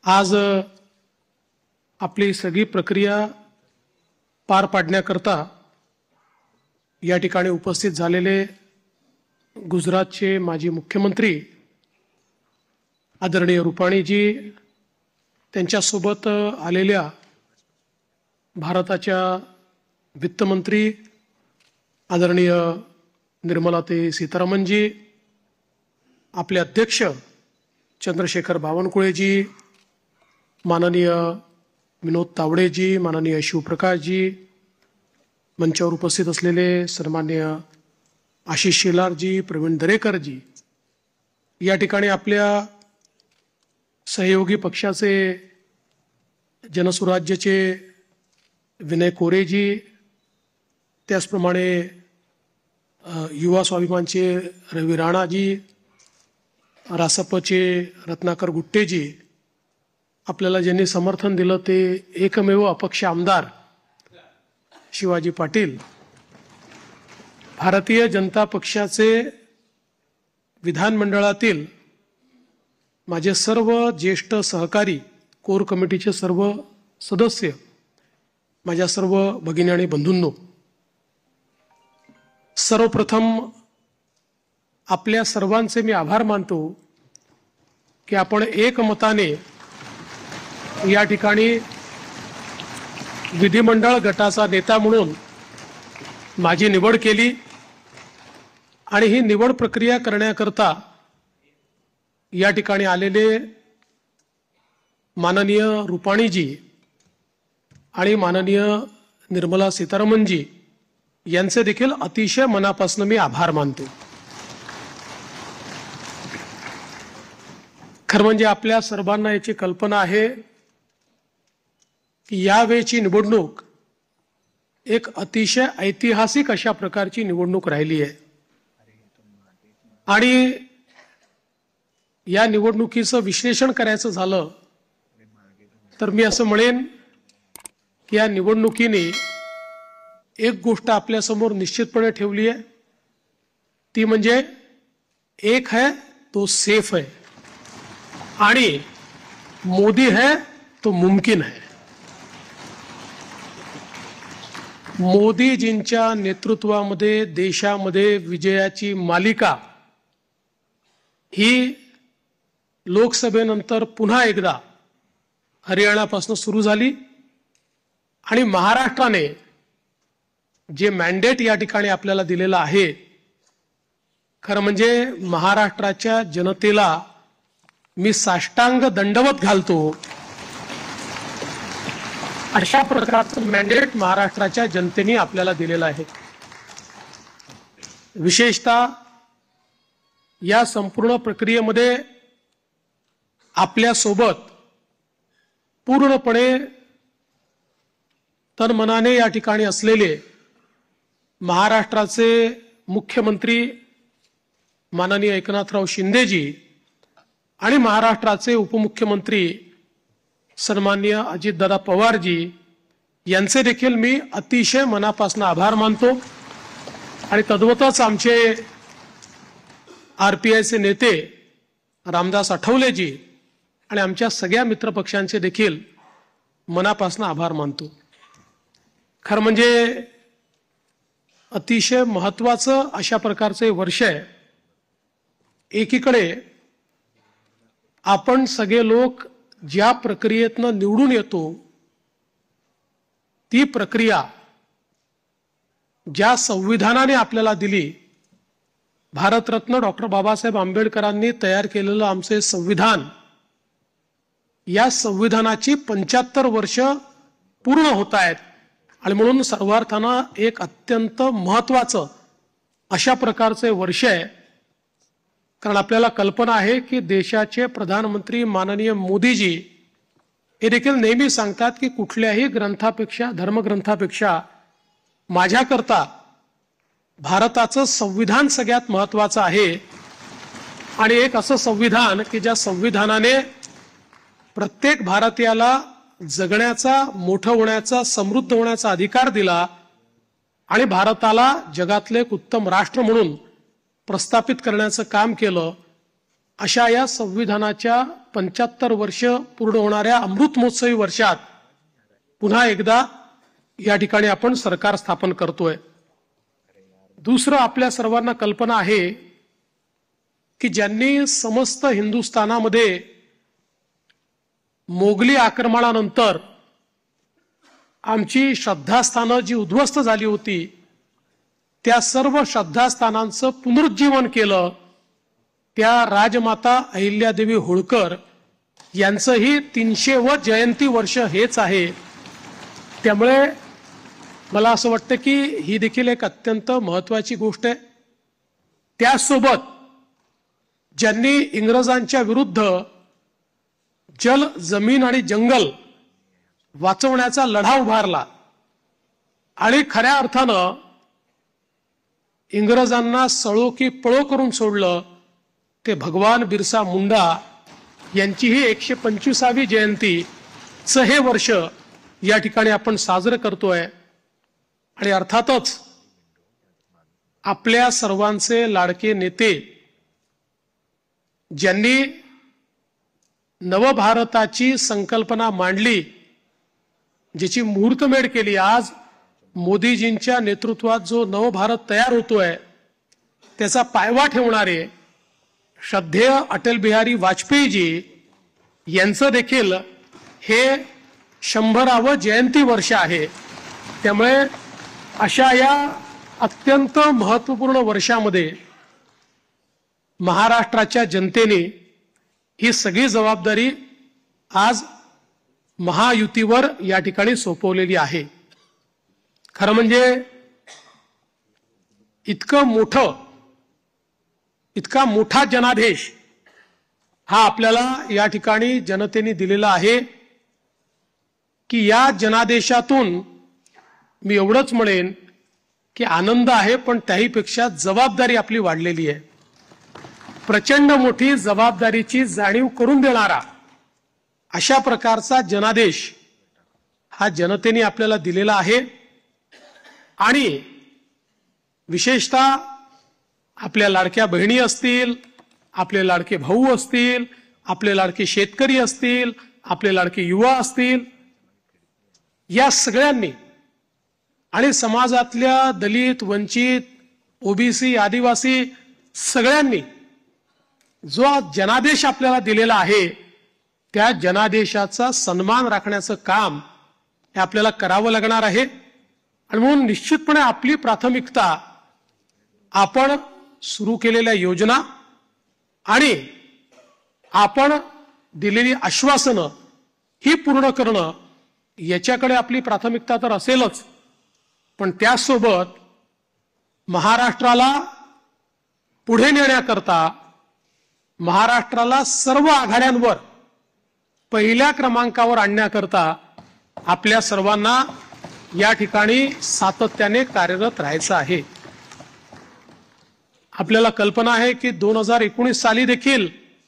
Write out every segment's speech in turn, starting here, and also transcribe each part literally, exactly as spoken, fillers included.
आज आपली सगळी प्रक्रिया पार पाडण्याकरता या ठिकाणी उपस्थित झालेले गुजरातचे माजी मुख्यमंत्री आदरणीय रुपाणीजी, त्यांच्यासोबत आलेल्या भारताच्या वित्तमंत्री आदरणीय निर्मलाताई सीतारामनजी, आपले अध्यक्ष चंद्रशेखर बावनकुळेजी, माननीय विनोद तावडेजी, माननीय शिवप्रकाशजी, मंचावर उपस्थित असलेले सन्माननीय आशिष शेलारजी, प्रवीण दरेकरजी, या ठिकाणी आपल्या सहयोगी पक्षाचे जनसुराज्यचे विनय कोरेजी, त्याचप्रमाणे युवा स्वाभिमानचे रवी राणाजी, रासपचे रत्नाकर गुट्टेजी, आपल्याला ज्यांनी समर्थन दिलं ते एकमेव अपक्ष आमदार शिवाजी पाटील, भारतीय जनता पक्षाचे विधानमंडळातील माझे सर्व ज्येष्ठ सहकारी, कोर कमिटीचे सर्व सदस्य, माझ्या सर्व भगिनी आणि बंधूंनो, सर्वप्रथम आपल्या सर्वांचे मी आभार मानतो की आपण एकमताने या ठिकाणी विधिमंडळ गटाचा नेता म्हणून माझी निवड केली आणि ही निवड प्रक्रिया करण्याकरता या ठिकाणी आलेले माननीय रुपाणीजी आणि माननीय निर्मला सीतारामनजी यांचे देखील अतिशय मनापासून मी आभार मानतो। खरं म्हणजे आपल्या सर्वांना याची कल्पना आहे की यावेळची निवडणूक एक अतिशय ऐतिहासिक अशा प्रकारची निवडणूक राहिली आहे आणि या निवडणुकीचं विश्लेषण करायचं झालं तर मी असं म्हणेन की या निवडणुकीने एक गोष्ट आपल्या समोर निश्चितपणे ठेवली आहे, ती म्हणजे एक है तो सेफ है आणि मोदी है तो मुमकिन है। मोदीजींच्या नेतृत्वामध्ये देशामध्ये विजयाची मालिका ही लोकसभेनंतर पुन्हा एकदा हरियाणापासून सुरू झाली आणि महाराष्ट्राने जे मॅन्डेट या ठिकाणी आपल्याला दिलेलं आहे, खरं म्हणजे महाराष्ट्राच्या जनतेला मी साष्टांग दंडवत घालतो, अशा प्रकारचं मॅन्डेट महाराष्ट्राच्या जनतेने आपल्याला दिलेलं आहे। विशेषतः या संपूर्ण प्रक्रियेमध्ये आपल्या सोबत पूर्णपणे तनमनाने या ठिकाणी असलेले महाराष्ट्राचे मुख्यमंत्री माननीय एकनाथराव शिंदेजी आणि महाराष्ट्राचे उपमुख्यमंत्री सन्माननीय अजितदादा पवारजी यांचे देखील मी अतिशय मनापासून आभार मानतो आणि तद्वतच आमचे आरपीआयचे नेते रामदास आठवलेजी आणि आमच्या सगळ्या मित्रपक्षांचे देखील मनापासून आभार मानतो। खरं म्हणजे अतिशय महत्त्वाचं अशा प्रकारचे वर्ष आहे। एकीकडे आपण सगळे लोक ज्या प्रक्रियेतनं निवडून येतो ती प्रक्रिया ज्या संविधानाने आपल्याला दिली, भारतरत्न डॉक्टर बाबासाहेब आंबेडकरांनी तयार केलेलं आमचे संविधान, या संविधानाची पंच्याहत्तर वर्ष पूर्ण होत आहेत आणि म्हणून सर्वार्थानं एक अत्यंत महत्त्वाचं अशा प्रकारचे वर्ष आहे। कारण आपल्याला कल्पना आहे की देशाचे प्रधानमंत्री माननीय मोदीजी हे देखील नेहमी सांगतात की कुठल्याही ग्रंथापेक्षा, धर्मग्रंथापेक्षा माझ्याकरता भारताचं संविधान सगळ्यात महत्त्वाचं आहे आणि एक असं संविधान की ज्या संविधानाने प्रत्येक भारतीयाला जगण्याचा, मोठं होण्याचा, समृद्ध होण्याचा अधिकार दिला आणि भारताला जगातले एक उत्तम राष्ट्र म्हणून प्रस्थापित करण्याचं काम केलं। अशा या संविधानाच्या पंच्याहत्तर वर्ष पूर्ण होणाऱ्या अमृत महोत्सवी वर्षात पुन्हा एकदा या ठिकाणी आपण सरकार स्थापन करतोय। दुसरं, आपल्या सर्वांना कल्पना आहे की ज्यांनी समस्त हिंदुस्थानामध्ये मोगली आक्रमणानंतर आमची श्रद्धास्थानं जी उद्ध्वस्त झाली होती त्या सर्व श्रद्धास्थानांचं पुनरुज्जीवन केलं, त्या राजमाता अहिल्यादेवी होळकर यांचंही तीनशे व जयंती वर्ष हेच आहे। त्यामुळे मला असं वाटतं की ही देखील एक अत्यंत महत्त्वाची गोष्ट आहे। त्यासोबत ज्यांनी इंग्रजांच्या विरुद्ध जल, जमीन आणि जंगल वाचवण्याचा लढा उभारला आणि खऱ्या अर्थानं इंग्रजांना सळो की पळो करून सोडलं, ते भगवान बिरसा मुंडा यांची ही एकशे पंचवीसावी जयंतीचं हे वर्ष या ठिकाणी आपण साजरं करतोय। आणि अर्थातच आपल्या सर्वांचे लाडके नेते ज्यांनी नवभारताची संकल्पना मांडली, ज्याची मुहूर्तमेढ केली, आज मोदीजींच्या नेतृत्वात जो नवभारत तयार होतोय त्याचा पायवा ठेवणारे श्रद्धेय अटल बिहारी वाजपेयीजी यांचं देखील हे शंभरावं जयंती वर्ष आहे। त्यामुळे अशा या अत्यंत महत्त्वपूर्ण वर्षामध्ये महाराष्ट्राच्या जनतेने ही सगळी जबाबदारी आज महायुतीवर या ठिकाणी सोपवलेली आहे। खरं म्हणजे इतकं मोठं इतका मोठा जनादेश हा आपल्याला या ठिकाणी जनतेने दिलेला आहे की या जनादेशातून मी एवढंच म्हणेन की आनंद आहे, पण त्याहीपेक्षा जबाबदारी आपली वाढलेली आहे। प्रचंड मोठी जबाबदारीची जाणीव करून देणारा अशा प्रकारचा जनादेश हा जनतेने आपल्याला दिलेला आहे। आणि विशेषतः आपल्या लाडक्या बहिणी असतील, आपले लाडके भाऊ असतील, आपले लाडके शेतकरी असतील, आपले लाडके युवा असतील, या सगळ्यांनी आणि समाजातल्या दलित, वंचित, ओबीसी, आदिवासी सगळ्यांनी जो जनादेश आपल्याला दिलेला आहे त्या जनादेशाचा सन्मान राखण्याचं काम हे आपल्याला करावं लागणार आहे। आणि म्हणून निश्चितपणे आपली प्राथमिकता आपण सुरू केलेल्या योजना आणि आपण दिलेली आश्वासनं ही पूर्ण करणं याच्याकडे आपली प्राथमिकता तर असेलच, पण त्यासोबत महाराष्ट्राला पुढे नेण्याकरता महाराष्ट्राला सर्व आघाड्यांवर पहिल्या क्रमांकावर आणण्याकरता आपल्या सर्वांना या ठिकाणी सातत्याने कार्यरत राहायचं आहे। आपल्याला कल्पना आहे की दोन हजार एकोणीस साली देखील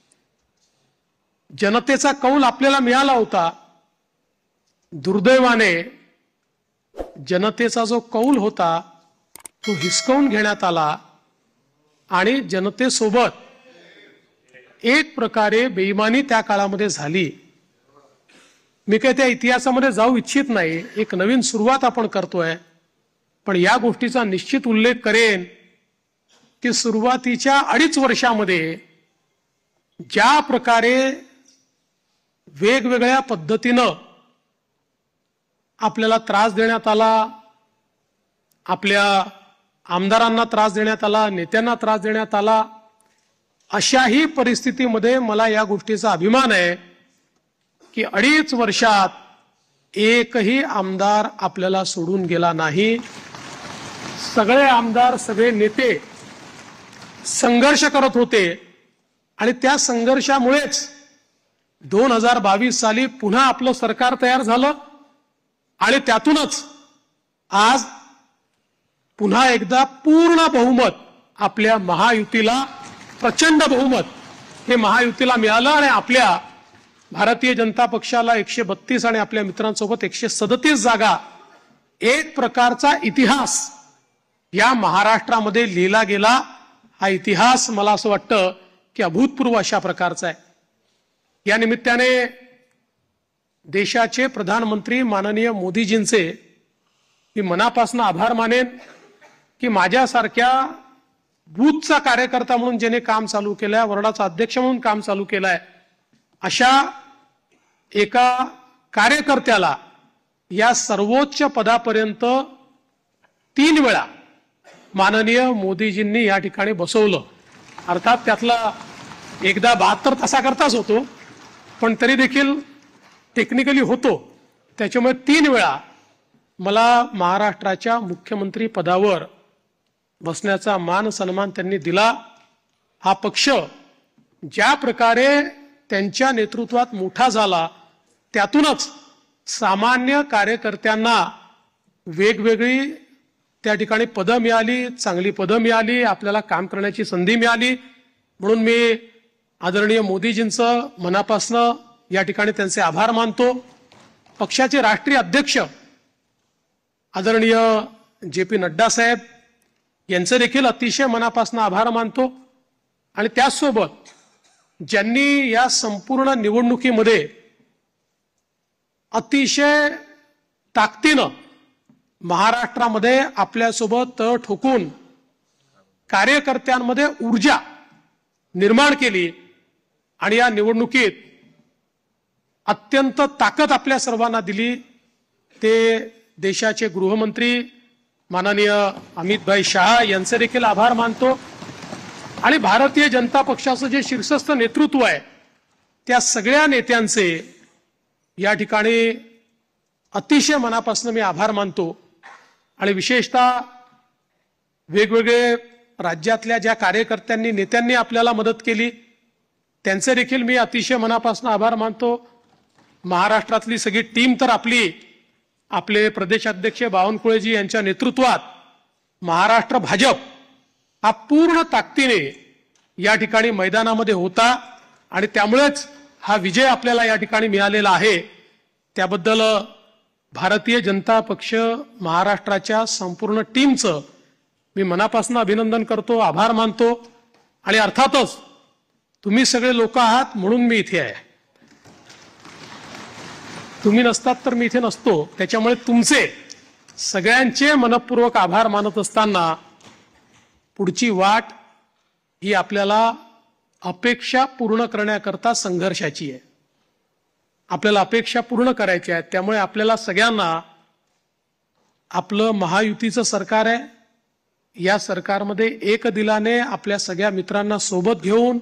जनतेचा कौल आपल्याला मिळाला होता। दुर्दैवाने जनतेचा जो कौल होता तो हिसकावून घेण्यात आला आणि जनतेसोबत एक प्रकारे बेईमानी त्या काळामध्ये झाली। मी काही त्या इतिहासामध्ये जाऊ इच्छित नाही, एक नवीन सुरुवात आपण करतोय, पण या गोष्टीचा निश्चित उल्लेख करेन की सुरुवातीच्या अडीच वर्षामध्ये ज्या प्रकारे वेगवेगळ्या पद्धतीनं आपल्याला त्रास देण्यात आला, आपल्या आमदारांना त्रास देण्यात आला, नेत्यांना त्रास देण्यात आला, अशाही परिस्थितीमध्ये मला या गोष्टीचा अभिमान आहे की अडीच वर्षात एकही आमदार आपल्याला सोडून गेला नाही। सगळे आमदार, सगळे नेते संघर्ष करत होते आणि त्या संघर्षामुळेच दोन हजार बावीस साली पुन्हा आपलं सरकार तयार झालं आणि त्यातूनच आज पुन्हा एकदा पूर्ण बहुमत आपल्या महायुतीला, प्रचंड बहुमत हे महायुतीला मिळालं आणि आपल्या भारतीय जनता पक्षाला एकशे बत्तीस आणि आपल्या मित्रांसोबत एकशे सदतीस जागा, एक प्रकारचा इतिहास या महाराष्ट्रामध्ये लिहिला गेला। हा इतिहास मला असं वाटतं की अभूतपूर्व अशा प्रकारचा आहे। या निमित्ताने देशाचे प्रधानमंत्री माननीय मोदीजींचे मी मनापासून आभार मानेन की माझ्यासारख्या बूथचा कार्यकर्ता म्हणून ज्याने काम चालू केलंय, वॉर्डाचा अध्यक्ष म्हणून काम चालू केलंय, अशा एका कार्यकर्त्याला या सर्वोच्च पदापर्यंत तीन वेळा माननीय मोदीजींनी या ठिकाणी बसवलं. अर्थात त्यातला एकदा बहात्तर तासाकरताच होतो, पण तरी देखील टेक्निकली होतो. त्याच्यामुळे तीन वेळा मला महाराष्ट्राच्या मुख्यमंत्री पदावर बसण्याचा मान सन्मान त्यांनी दिला. हा पक्ष ज्या प्रकारे त्यांच्या नेतृत्वात मोठा झाला, त्यातूनच सामान्य कार्यकर्त्यांना वेगवेगळी त्या ठिकाणी पदं मिळाली, चांगली पदं मिळाली, आपल्याला काम करण्याची संधी मिळाली. म्हणून मी आदरणीय मोदीजींचं मनापासून या ठिकाणी त्यांचे आभार मानतो. पक्षाचे राष्ट्रीय अध्यक्ष आदरणीय जे पी नड्डा साहेब यांचे देखील अतिशय मनापासून आभार मानतो. आणि त्याचसोबत ज्यांनी या संपूर्ण निवडणुकीमध्ये अतिशय ताकदीनं महाराष्ट्रामध्ये आपल्यासोबत तळ ठोकून कार्यकर्त्यांमध्ये ऊर्जा निर्माण केली आणि या निवडणुकीत अत्यंत ताकद आपल्या सर्वांना दिली, ते देशाचे गृहमंत्री माननीय अमितभाई शहा यांचे देखील आभार मानतो. आणि भारतीय जनता पक्षाचं जे शीर्षस्थ नेतृत्व आहे, त्या सगळ्या नेत्यांचे या ठिकाणी अतिशय मनापासून मी आभार मानतो. आणि विशेषतः वेगवेगळे राज्यातल्या ज्या कार्यकर्त्यांनी नेत्यांनी आपल्याला मदत केली, त्यांचे देखील मी अतिशय मनापासून आभार मानतो. महाराष्ट्रातली सगळी टीम तर आपली, आपले प्रदेशाध्यक्ष बावनकुळेजी यांच्या नेतृत्वात महाराष्ट्र भाजप हा पूर्ण ताकदीने या ठिकाणी मैदानामध्ये होता आणि त्यामुळेच हा विजय आपल्याला या ठिकाणी मिळालेला आहे. त्याबद्दल भारतीय जनता पक्ष महाराष्ट्राच्या संपूर्ण टीमचं मी मनापासून अभिनंदन करतो, आभार मानतो. आणि अर्थातच तुम्ही सगळे लोक आहात म्हणून मी इथे आहे. तुम्ही नसतात तर मी इथे नसतो. त्याच्यामुळे तुमचे सगळ्यांचे मनपूर्वक आभार मानत असताना पुढची वाट ही आपल्याला अपेक्षा पूर्ण करण्याकरता संघर्षाची आहे. आपल्याला अपेक्षा पूर्ण करायची आहेत. त्यामुळे आपल्याला सगळ्यांना आपलं महायुतीचं सरकार आहे, या सरकारमध्ये एक दिलाने आपल्या सगळ्या मित्रांना सोबत घेऊन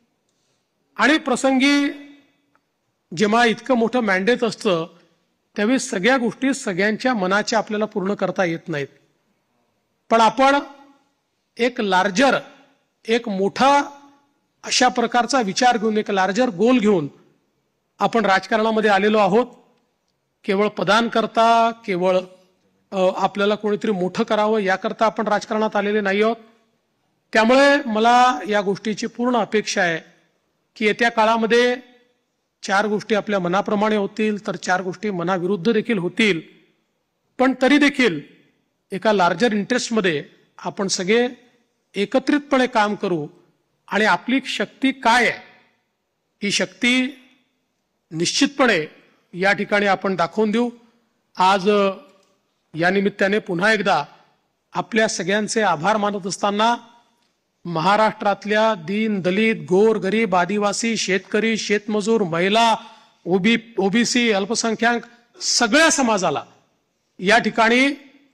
आणि प्रसंगी जेव्हा इतकं मोठं मॅन्डेट असतं त्यावेळी सगळ्या गोष्टी सगळ्यांच्या मनाच्या आपल्याला पूर्ण करता येत नाहीत. पण आपण एक लार्जर, एक मोठा अशा प्रकारचा विचार घेऊन, एक लार्जर गोल घेऊन आपण राजकारणामध्ये आलेलो आहोत. केवळ पदांकरता, केवळ आपल्याला कोणीतरी मोठं करावं याकरता आपण राजकारणात आलेले नाही आहोत. त्यामुळे मला या गोष्टीची पूर्ण अपेक्षा आहे की येत्या काळामध्ये चार गोष्टी आपल्या मनाप्रमाणे होतील, तर चार गोष्टी मनाविरुद्ध देखील होतील. पण तरी देखील एका लार्जर इंटरेस्टमध्ये आपण सगळे एकत्रितपणे काम करू आणि आपली शक्ती काय आहे ही शक्ती निश्चितपणे या ठिकाणी आपण दाखवून देऊ. आज या निमित्ताने पुन्हा एकदा आपल्या सगळ्यांचे आभार मानत असताना महाराष्ट्रातल्या दीन दलित, गोर गरीब, आदिवासी, शेतकरी, शेतमजूर, महिला, ओबी ओबीसी, अल्पसंख्याक सगळ्या समाजाला या ठिकाणी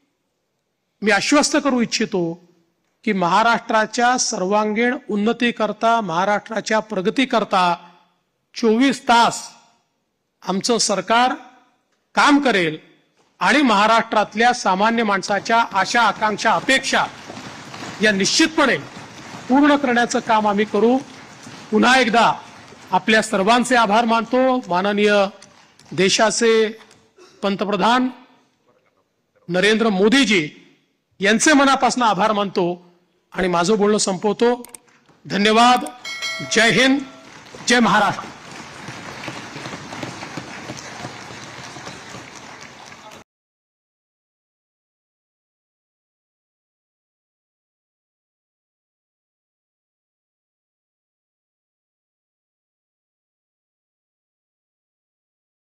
मी आश्वस्त करू इच्छितो की महाराष्ट्राच्या सर्वांगीण उन्नतीकरता, महाराष्ट्राच्या प्रगतीकरता चोवीस तास आमचं सरकार काम करेल आणि महाराष्ट्रातल्या सामान्य माणसाच्या आशा, आकांक्षा, अपेक्षा या निश्चितपणे पूर्ण करण्याचं काम आम्ही करू. पुन्हा एकदा आपल्या सर्वांचे आभार मानतो. माननीय देशाचे पंतप्रधान नरेंद्र मोदीजी यांचे मनापासून आभार मानतो आणि माझं बोलणं संपवतो. धन्यवाद. जय हिंद, जय महाराष्ट्र.